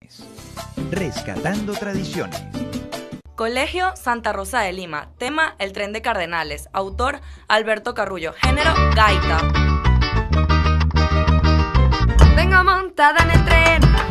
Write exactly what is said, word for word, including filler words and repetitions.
Rescatando tradiciones. Colegio Santa Rosa de Lima. Tema: El tren de Cardenales. Autor: Alberto Carrullo. Género: gaita. Vengo montada en el tren,